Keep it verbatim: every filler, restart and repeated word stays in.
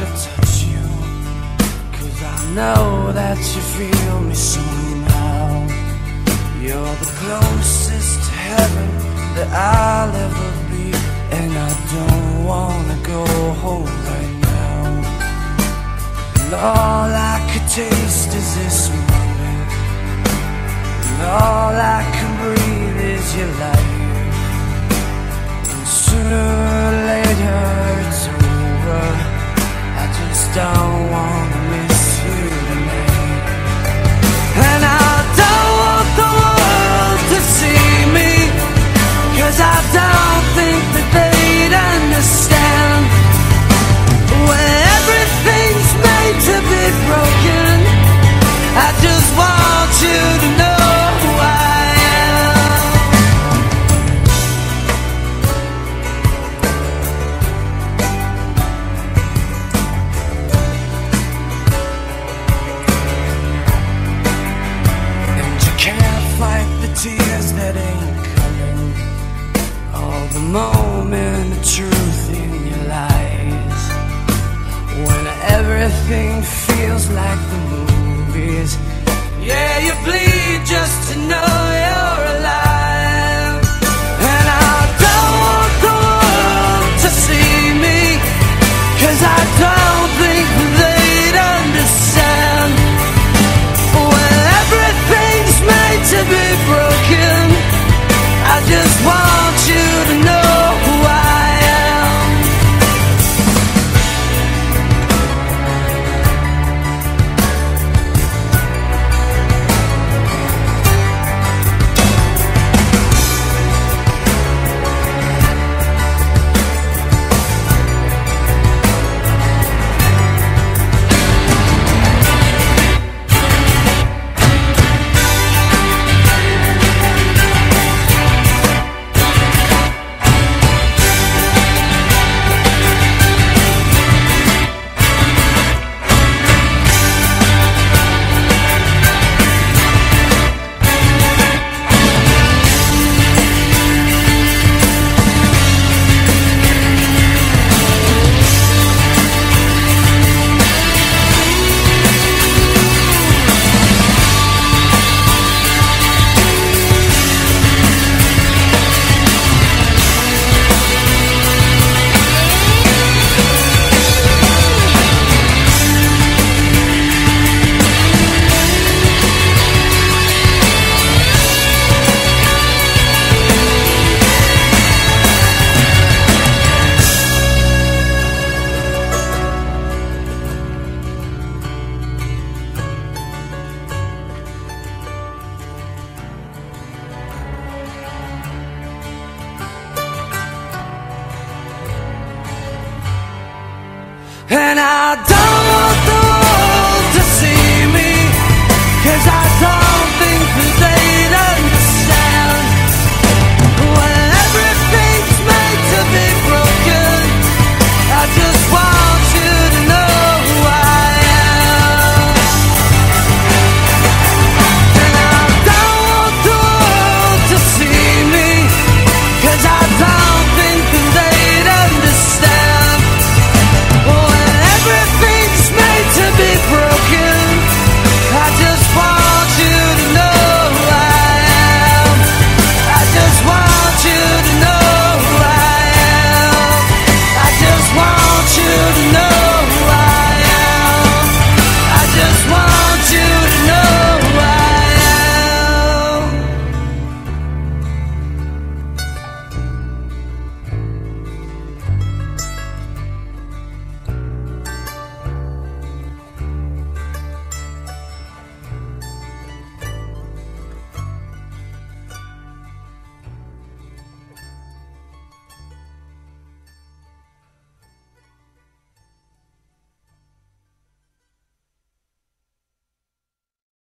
touch you, 'cause I know that you feel me somehow. You're the closest to heaven that I'll ever be, and I don't wanna go home right now. And all I could taste is this moment, and all I can breathe is your life. And sooner or later it's over, I just don't wanna miss you tonight. And I don't want the world to see me, 'cause I don't think that they'd understand. When everything's made to be broken, I just want you to know who I am. And you can't fight the tears that ain't coming, all the moment of truth in your lies. When everything feels like the movies, yeah, you bleed just to know you're alive. And I don't want the world to see me, 'cause I don't think they'd understand. When everything's made to be broken, I just want you to know who I am. And I don't